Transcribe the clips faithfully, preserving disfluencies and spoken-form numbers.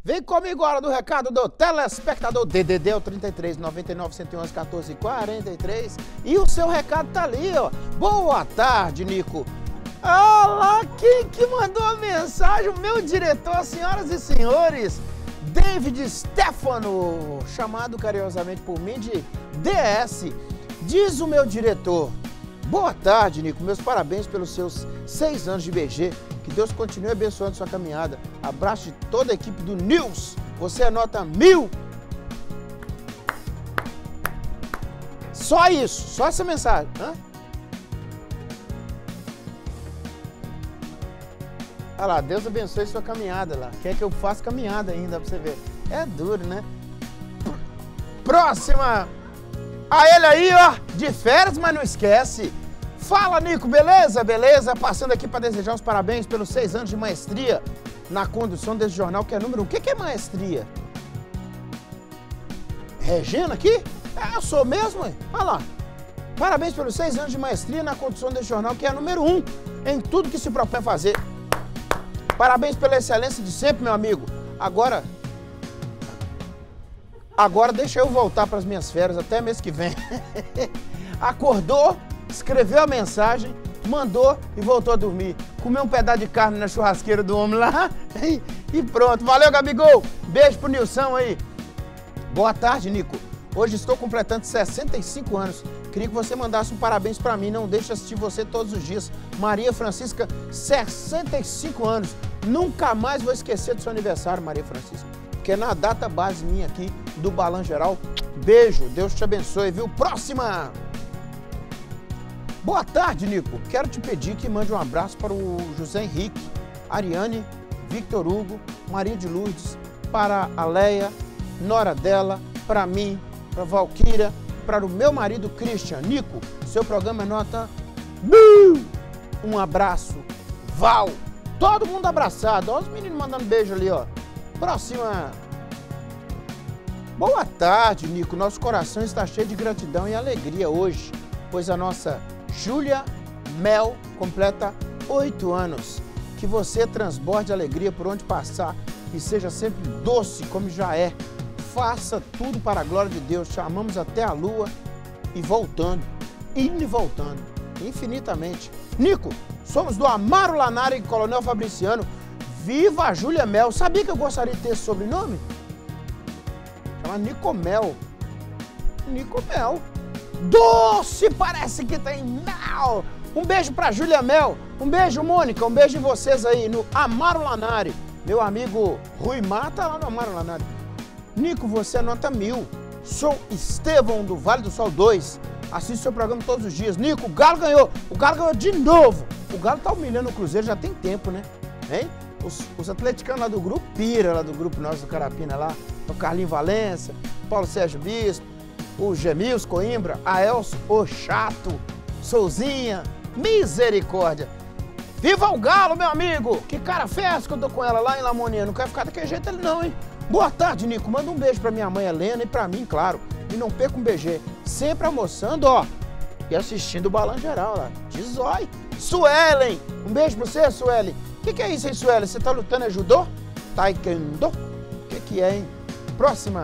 Vem comigo agora do recado do telespectador D D D, o trinta e três, noventa e nove, cento e onze, quatorze, quarenta e três. E o seu recado tá ali, ó. Boa tarde, Nico. Ah lá, quem que mandou a mensagem? O meu diretor, senhoras e senhores, David Stefano, chamado carinhosamente por mim de D S. Diz o meu diretor: boa tarde, Nico. Meus parabéns pelos seus seis anos de B G. Que Deus continue abençoando sua caminhada. Abraço de toda a equipe do News. Você anota mil. Só isso, só essa mensagem. Hã? Olha lá, Deus abençoe sua caminhada lá. Quer que eu faça caminhada ainda pra você ver. É duro, né? Próxima! A ele aí, ó, de férias, mas não esquece. Fala, Nico, beleza? Beleza? Passando aqui para desejar os parabéns pelos seis anos de maestria na condução desse jornal, que é número um. O que, que é maestria? Regina aqui? É, eu sou mesmo, hein? Olha lá. Parabéns pelos seis anos de maestria na condução desse jornal, que é número um em tudo que se propõe fazer. Parabéns pela excelência de sempre, meu amigo. Agora, agora deixa eu voltar para as minhas férias até mês que vem. Acordou, escreveu a mensagem, mandou e voltou a dormir. Comeu um pedaço de carne na churrasqueira do homem lá e pronto. Valeu, Gabigol. Beijo pro Nilson aí. Boa tarde, Nico. Hoje estou completando sessenta e cinco anos. Queria que você mandasse um parabéns para mim. Não deixe de assistir você todos os dias. Maria Francisca, sessenta e cinco anos. Nunca mais vou esquecer do seu aniversário, Maria Francisca. Porque é na data base minha aqui do Balan Geral. Beijo, Deus te abençoe, viu? Próxima! Boa tarde, Nico. Quero te pedir que mande um abraço para o José Henrique, Ariane, Victor Hugo, Maria de Lourdes, para a Leia, nora dela, para mim, para a Valquíria, para o meu marido Christian. Nico, seu programa é nota mil. Um abraço, Val. Todo mundo abraçado. Olha os meninos mandando beijo ali, ó. Próxima. Boa tarde, Nico. Nosso coração está cheio de gratidão e alegria hoje, pois a nossa Júlia Mel completa oito anos. Que você transborde alegria por onde passar e seja sempre doce como já é. Faça tudo para a glória de Deus. Te amamos até a lua e voltando, indo e voltando, infinitamente. Nico, somos do Amaro Lanari e Coronel Fabriciano. Viva a Júlia Mel. Sabia que eu gostaria de ter esse sobrenome? Chama Nicomel. Nicomel. Doce, parece que tem mel. Um beijo pra Júlia Mel. Um beijo, Mônica. Um beijo em vocês aí no Amaro Lanari. Meu amigo Rui Mata lá no Amaro Lanari. Nico, você é nota mil. Sou Estevão do Vale do Sol dois. Assisto seu programa todos os dias. Nico, o Galo ganhou. O Galo ganhou de novo. O Galo tá humilhando o Cruzeiro já tem tempo, né? Hein? Os, os atleticanos lá do grupo Pira, lá do grupo nosso do Carapina lá. O Carlinho Valença, Paulo Sérgio Bispo, o Gemils Coimbra, a Elcio, o Chato, Souzinha, misericórdia. Viva o Galo, meu amigo! Que cara festa que eu tô com ela lá em Lamoninha. Não quer ficar daquele jeito ele não, hein? Boa tarde, Nico. Manda um beijo pra minha mãe Helena e pra mim, claro. E não perca um B G. Sempre almoçando, ó. E assistindo o Balan Geral lá. De zói. Suelen! Um beijo pra você, Suelen. O que, que é isso, hein, Suelen? Você tá lutando é judô? Taekwondo? O que, que é, hein? Próxima.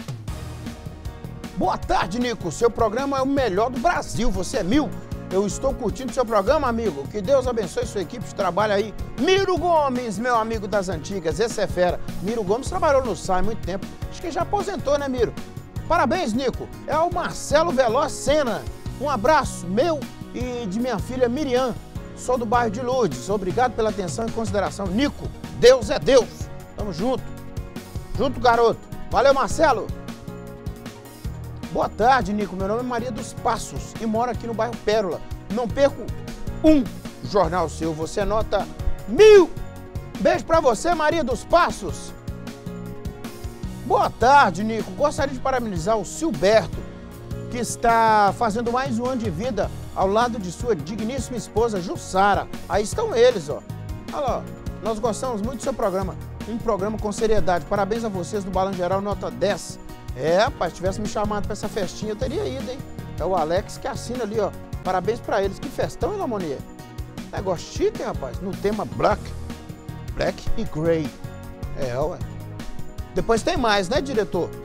Boa tarde, Nico. Seu programa é o melhor do Brasil. Você é mil. Eu estou curtindo seu programa, amigo. Que Deus abençoe sua equipe de trabalho aí. Miro Gomes, meu amigo das antigas. Esse é fera. Miro Gomes trabalhou no S A I há muito tempo. Acho que já aposentou, né, Miro? Parabéns, Nico. É o Marcelo Veloz Sena. Um abraço meu e de minha filha Miriam. Sou do bairro de Lourdes. Obrigado pela atenção e consideração. Nico, Deus é Deus. Tamo junto. Junto, garoto. Valeu, Marcelo. Boa tarde, Nico. Meu nome é Maria dos Passos e moro aqui no bairro Pérola. Não perco um jornal seu. Você anota mil. Beijo pra você, Maria dos Passos. Boa tarde, Nico. Gostaria de parabenizar o Silberto, que está fazendo mais um ano de vida ao lado de sua digníssima esposa, Jussara. Aí estão eles, ó. Olha lá, nós gostamos muito do seu programa. Um programa com seriedade. Parabéns a vocês do Balan Geral, nota dez. É, rapaz, se tivesse me chamado pra essa festinha, eu teria ido, hein? É o Alex que assina ali, ó. Parabéns pra eles. Que festão, hein, Lamonia? Negócio chique, rapaz. No tema Black. Black e Grey. É, ué. Depois tem mais, né, diretor?